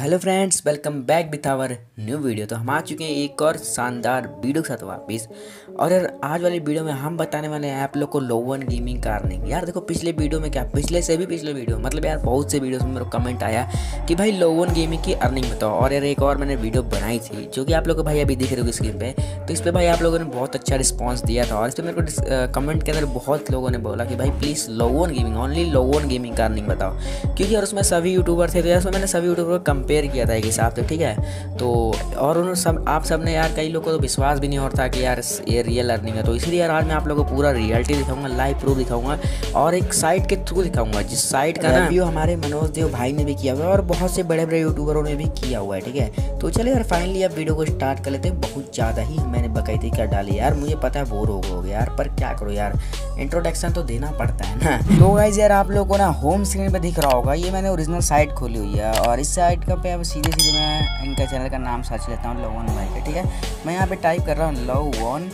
Hello friends, welcome back with our new video. तो हम आ चुके हैं एक और शानदार वीडियो के साथ वापस। और यार आज वाली वीडियो में हम बताने वाले हैं आप लोग को लोवन गेमिंग का अर्निंग। यार देखो पिछले वीडियो में क्या, पिछले वीडियो मतलब यार बहुत से वीडियोस में मेरे को कमेंट आया कि भाई लोवन गेमिंग की अर्निंग बताओ। और यार एक और मैंने वीडियो बनाई थी जो कि आप लोग को भाई अभी दिख रही होगी स्क्रीन पे। तो इस पर भाई आप लोगों ने बहुत अच्छा रिस्पॉन्स दिया था और इस पर मेरे को कमेंट के अंदर बहुत लोगों ने बोला कि भाई प्लीज़ लोवन गेमिंग, ओनली लोवन गेमिंग का अर्निंग बताओ। क्योंकि यार उसमें सभी यूट्यूबर थे, तो यार उसमें मैंने सभी यूट्यूबर को कंपेयर किया था एक हिसाब से, ठीक है। तो और उन्होंने सब आप सब ने यार कई लोगों को तो विश्वास भी नहीं हो रहा था कि यार ये रियल अर्निंग है। तो इसलिए यार आज मैं आप लोगों को पूरा रियलिटी दिखाऊंगा, लाइव प्रूफ दिखाऊंगा और एक साइट के थ्रू दिखाऊंगा जिस साइट का रिव्यू हमारे मनोज देव भाई ने भी किया हुआ है और बहुत से बड़े बड़े यूट्यूबरों ने भी किया हुआ है, ठीक है। तो चलिए यार फाइनली अब वीडियो को स्टार्ट कर लेते हैं। बहुत ज़्यादा ही मैंने बकायदे क्या डाली यार, मुझे पता है बोर हो गए यार, पर क्या करो यार, इंट्रोडक्शन तो देना पड़ता है ना। तो गाइस यार आप लोगों को ना होम स्क्रीन पे दिख रहा होगा, ये मैंने ओरिजिनल साइट खोली हुई है और इस साइट का पे अब सीधे मैं इनका चैनल का नाम सर्च लेता हूँ, लोवन भाई का, ठीक है। मैं यहाँ पे टाइप कर रहा हूँ लोवन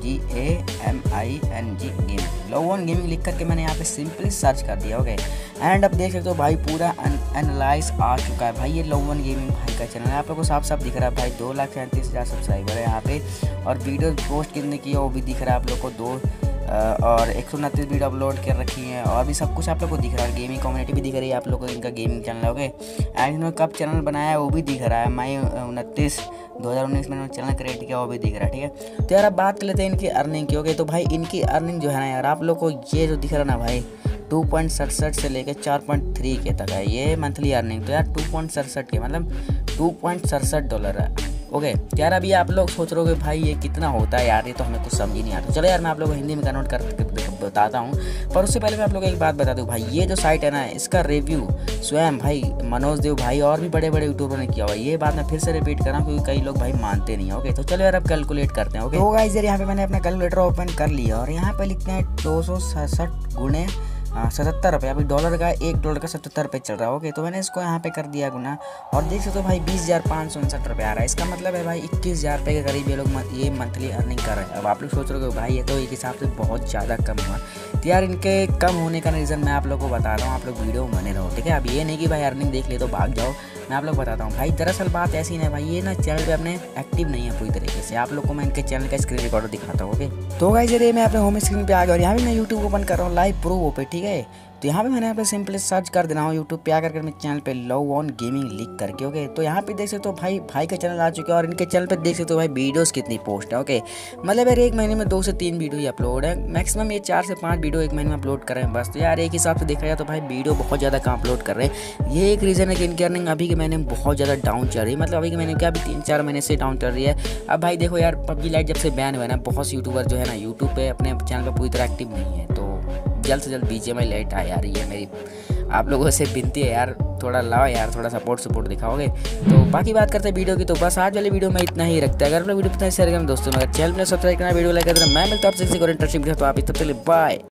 GAMING, लोवन गेमिंग लिख करके मैंने यहाँ पे सिंपली सर्च कर दिया, ओके। एंड अब देख सकते हो भाई पूरा एनालाइज आ चुका है भाई। ये लोवन गेमिंग भाई का चैनल है, आप लोगों को साफ साफ दिख रहा है भाई। 2,37,000 सब्सक्राइबर है यहाँ पे और वीडियो पोस्ट कितने की है वो भी दिख रहा है आप लोग को, 2 और 129 वीडियो अपलोड कर रखी हैं और भी सब कुछ आप लोग को दिख रहा है। गेमिंग कम्युनिटी भी दिख रही है आप लोग को, इनका गेमिंग चैनल है, ओके। एंड इन्होंने कब चैनल बनाया है वो भी दिख रहा है, मई 29 2019 में इन्होंने चैनल क्रिएट किया वो भी दिख रहा है, ठीक है। तो यार अब बात कर लेते हैं इनकी अर्निंग की, ओके। तो भाई इनकी अर्निंग जो है ना यार, आप लोग को ये जो दिख रहा है ना भाई 2.67 से लेकर 4.3 के तक है ये मंथली अर्निंग। तो यार 2.67 के मतलब $2.67 है, ओके। तो यार अभी आप लोग सोच रहे हो भाई ये कितना होता है यार, ये तो हमें कुछ समझ ही नहीं आता। चलो यार मैं आप लोगों को हिंदी में कन्वर्ट कर बताता हूँ, पर उससे पहले मैं आप लोग को एक बात बता दूँ भाई, ये जो साइट है ना इसका रिव्यू स्वयं भाई मनोज देव भाई और भी बड़े बड़े यूट्यूबर ने किया हुआ है। ये बात मैं फिर से रिपीट कर रहा हूँ क्योंकि कई लोग भाई मानते नहीं है, ओके। तो चलो यार अब कैलकुलेट करते हैं, ओके। तो गाइस यार यहाँ पे मैंने अपना कैलकुलेटर ओपन कर लिया और यहाँ पे लिखते हैं 267 गुणे 77 रुपये। अभी $1 का $77 चल रहा है, ओके। तो मैंने इसको यहाँ पे कर दिया गुना और देख सकते हो भाई 20,559 रुपये आ रहा है। इसका मतलब है भाई 21,000 रुपये के करीब ये लोग ये मंथली अर्निंग कर रहे हैं। अब आप लोग सोच रहे हो भाई ये तो एक हिसाब से बहुत ज़्यादा कम हुआ। तो यार इनके कम होने का रीज़न मैं आप लोग को बता रहा हूँ, आप लोग वीडियो में बने रहो, ठीक है। अब ये नहीं कि भाई अर्निंग देख ले तो भाग जाओ, मैं आप लोग बताता हूँ भाई। दरअसल बात ऐसी नहीं भाई, ये ना चैनल पे अपने एक्टिव नहीं है पूरी तरीके से। आप लोग को मैं इनके चैनल का स्क्रीन रिकॉर्डर दिखाता हूँ, ओके। तो गाइस ये मैं अपने होम स्क्रीन पे आ गया और यहाँ भी मैं यूट्यूब ओपन कर रहा हूँ लाइव प्रूफ पे, ठीक है। तो यहाँ पे मैंने यहाँ पे सिंपली सर्च कर देना हूँ यूट्यूब पे आकर मैं चैनल पे लोवन गेमिंग लिख करके, ओके। तो यहाँ पे देख सकते हो भाई का चैनल आ चुका है और इनके चैनल पे देख सकते हो भाई वीडियोस कितनी पोस्ट है, ओके। मतलब यार एक महीने में 2 से 3 वीडियो ही अपलोड है, मैक्सिमम ये 4 से 5 वीडियो एक महीने में अपलोड कर रहे हैं बस। तो यार एक हिसाब से देखा जाए तो भाई वीडियो बहुत ज़्यादा कम अपलोड कर रहे हैं। ये एक रीज़न है कि इनकी अर्निंग अभी के महीने में बहुत ज़्यादा डाउन चल रही है। मतलब अभी के महीने क्या अभी 3-4 महीने से डाउन चल रही है। अब भाई देखो यार PUBG लाइट जब से बैन हुआ है ना, बहुत से यूट्यूबर जो है ना यूट्यूब पे अपने चैनल पर पूरी तरह एक्टिव नहीं है। तो जल्द से जल्द BGMI लाइट आए यार, ये मेरी आप लोगों से विनती है यार, थोड़ा लाओ यार, थोड़ा सपोर्ट दिखाओगे। तो बाकी बात करते हैं वीडियो की, तो बस आज वाली वीडियो में इतना ही रखते हैं। अगर आप लोग वीडियो पसंद है शेयर करें दोस्तों, अगर चैनल में सब्सक्राइब करना, वीडियो लाइक करना। मैं मिलता हूँ आपसे किसी और इंटरेस्टिंग वीडियो, तो आप तब तक बाय।